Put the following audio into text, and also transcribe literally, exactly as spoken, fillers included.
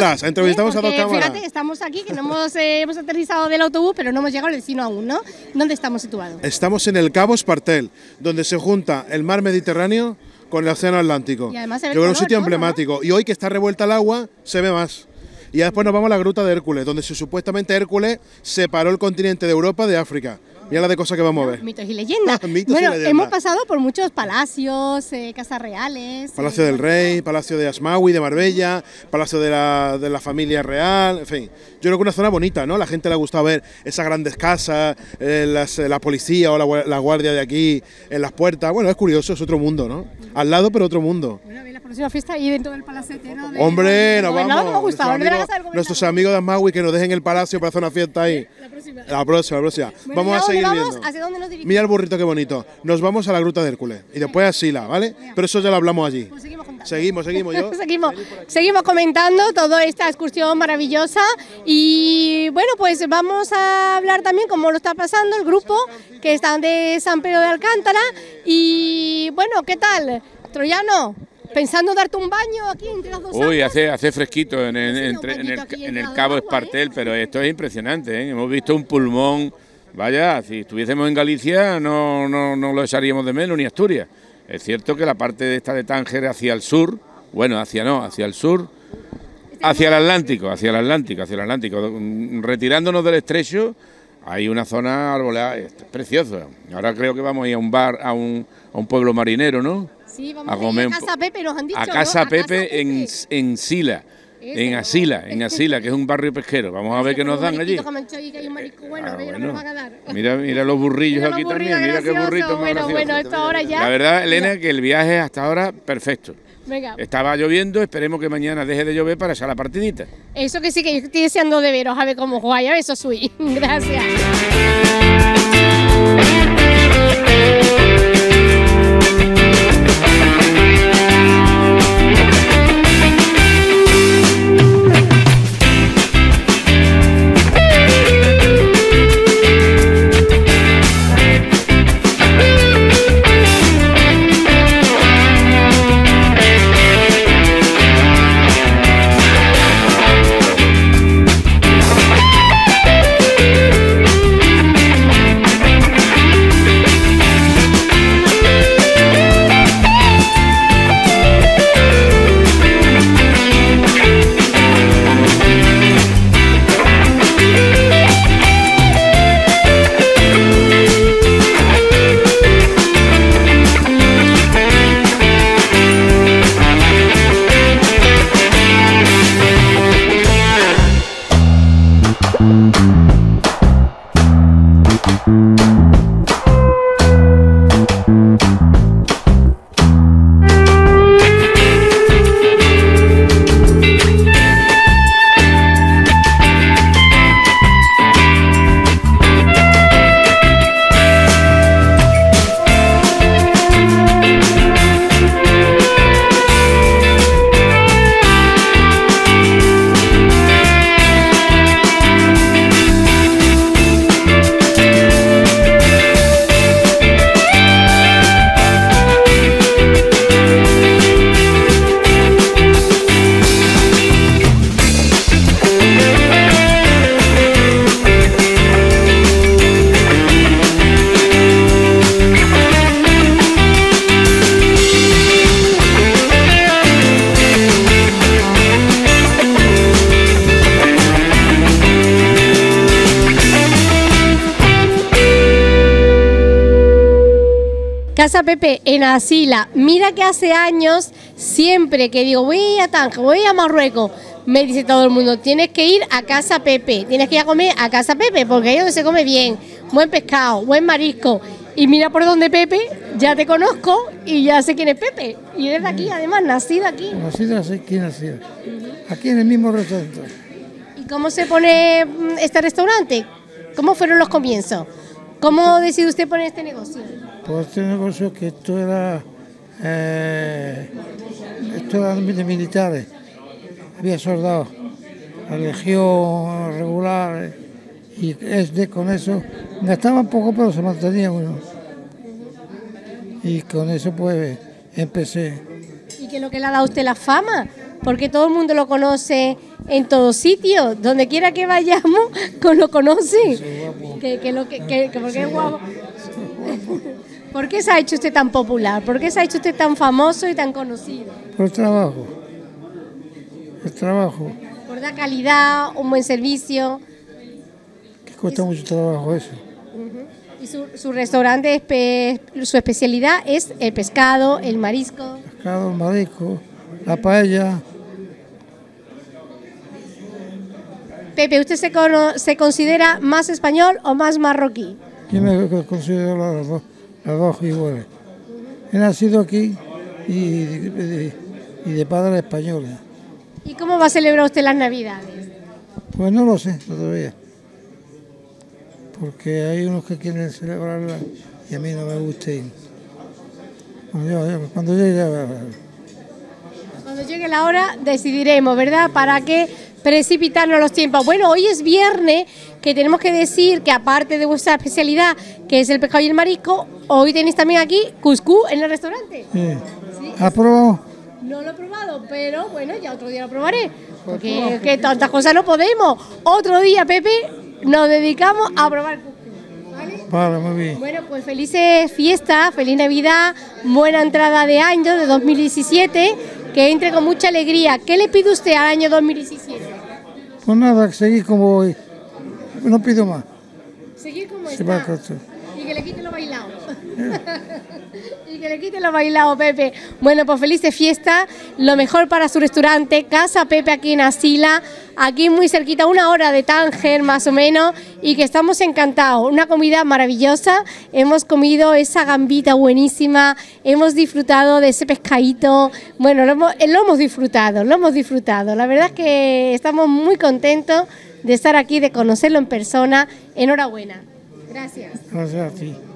cámaras, entrevistamos ¿Eh? a dos cámaras. Fíjate, estamos aquí, que no hemos, eh, hemos aterrizado del autobús, pero no hemos llegado al destino aún, ¿no? ¿Dónde estamos situados? Estamos en el Cabo Espartel, donde se junta el mar Mediterráneo con el océano Atlántico. Y además se ve Yo creo el un sitio color, todo, emblemático. Y hoy que está revuelta el agua, se ve más. Y después nos vamos a la Gruta de Hércules, donde se, supuestamente Hércules separó el continente de Europa de África. Mira la de cosas que vamos a ver. Mitos y leyendas. Mitos bueno, y leyendas. hemos pasado por muchos palacios, eh, casas reales. Palacio eh, del Rey, Palacio de Asmaui, de Marbella, Palacio de la, de la familia real, en fin. Yo creo que una zona bonita, ¿no? La gente le ha gustado ver esas grandes casas, eh, las, la policía o la, la guardia de aquí en las puertas. Bueno, es curioso, es otro mundo, ¿no? Al lado, pero otro mundo. Bueno, a ver, la próxima fiesta ahí dentro del palacete, ¿no? De, Hombre, de, nos gobernador, vamos. no me ha gustado, Nuestros volver a amigos, casa del gobernador. nuestros amigos de Asmaui que nos dejen el palacio para hacer una fiesta ahí. La próxima. La próxima, la próxima. Bueno, vamos ¿y a dónde seguir vamos? viendo. ¿Hacia dónde nos dirigimos? Mira el burrito, qué bonito. Nos vamos a la Gruta de Hércules y después a Sila, ¿vale? Pero eso ya lo hablamos allí. Pues seguimos contando. Seguimos, seguimos. Yo. seguimos, seguimos comentando toda esta excursión maravillosa y bueno, pues vamos a hablar también cómo lo está pasando el grupo que están de San Pedro de Alcántara y bueno, ¿qué tal, Troyano? ¿Pensando darte un baño aquí entre las dos aguas? Uy, hace, hace fresquito en el, Hace un entre- en el, bañito aquí en en el el Cabo agua, Espartel, ¿eh? pero esto es impresionante, ¿eh? Hemos visto un pulmón, vaya, si estuviésemos en Galicia no, no, no lo echaríamos de menos, ni Asturias. Es cierto que la parte de esta de Tánger hacia el sur, bueno, hacia no, hacia el sur, hacia el Atlántico, hacia el Atlántico, hacia el Atlántico, retirándonos del estrecho, hay una zona arbolada, es preciosa. Ahora creo que vamos a ir a un bar, a un, a un pueblo marinero, ¿no? Sí, vamos a a, ir comer a un Casa po- Pepe, nos han dicho, A ¿no? Casa A Pepe en, Pepe. en Sila, Ese, en ¿no? Asila, en Asila, que es un barrio pesquero. Vamos a ver qué nos dan allí. Que hay un marisco bueno, Ah, a ver lo que bueno. nos van a dar. Mira, mira los burrillos Mira los aquí burritos también, mira qué graciosos. burritos más Bueno, graciosos. bueno, esto ahora ya. La verdad, Elena, que el viaje hasta ahora perfecto. Venga, Estaba lloviendo, esperemos que mañana deje de llover para echar la partidita. eso que sí, que yo estoy deseando de veros, a ver cómo jugáis, a ver, eso soy. Gracias. Casa Pepe en Asila. Mira que hace años, siempre que digo voy a Tánger, voy a Marruecos, me dice todo el mundo, tienes que ir a Casa Pepe, tienes que ir a comer a Casa Pepe, porque ahí es donde se come bien, buen pescado, buen marisco. Y mira por donde Pepe, ya te conozco y ya sé quién es Pepe. Y eres de aquí, además, nacido aquí. Nacido aquí, nacido. Aquí en el mismo restaurante. ¿Y cómo se pone mm, este restaurante? ¿Cómo fueron los comienzos? ¿Cómo decidió usted poner este negocio? Pues este negocio que esto era, eh, esto era de militares, había soldados, la legión regular, y es de, con eso gastaban poco pero se mantenía uno. Y con eso pues empecé. ¿Y qué es lo que le ha dado a usted la fama? Porque todo el mundo lo conoce en todos sitios, donde quiera que vayamos, con lo conocen. Que, que lo que, que, que porque es guapo. ¿Por qué se ha hecho usted tan popular? ¿Por qué se ha hecho usted tan famoso y tan conocido? Por el trabajo. El trabajo. Por la calidad, un buen servicio. Que cuesta mucho trabajo eso. Y su, su restaurante, espe, su especialidad es el pescado, el marisco. Pescado, el marisco, la paella. Pepe, ¿usted se, cono, se considera más español o más marroquí? Yo me considero las dos, las dos iguales. He nacido aquí y de, y de padres españoles. ¿Y cómo va a celebrar usted las Navidades? Pues no lo sé todavía. Porque hay unos que quieren celebrarla y a mí no me gusta ir. Cuando, yo, cuando llegue a ver. Cuando llegue la hora decidiremos, ¿verdad? ¿Para qué precipitarnos los tiempos? Bueno, hoy es viernes, que tenemos que decir que aparte de vuestra especialidad, que es el pescado y el marisco, hoy tenéis también aquí cuscús en el restaurante. Sí. ¿Sí? ¿Has probado? No lo he probado, pero bueno, ya otro día lo probaré. Porque que tantas cosas no podemos. Otro día, Pepe, nos dedicamos a probar cuscús. ¿Vale? Vale, muy bien. Bueno, pues felices fiestas, feliz Navidad, buena entrada de año de dos mil diecisiete, que entre con mucha alegría. ¿Qué le pide usted al año dos mil diecisiete? Pues nada, seguir como voy. No pido más. Seguir como Se va a está. cortar. Y que le quite lo bailado. Y que le quite lo bailado, Pepe. Bueno, pues felices fiestas. Lo mejor para su restaurante, Casa Pepe, aquí en Asila. Aquí muy cerquita, una hora de Tánger más o menos. Y que estamos encantados. Una comida maravillosa. Hemos comido esa gambita buenísima. Hemos disfrutado de ese pescadito. Bueno, lo hemos, lo hemos disfrutado, lo hemos disfrutado. La verdad es que estamos muy contentos de estar aquí, de conocerlo en persona. Enhorabuena. Gracias. Gracias a ti.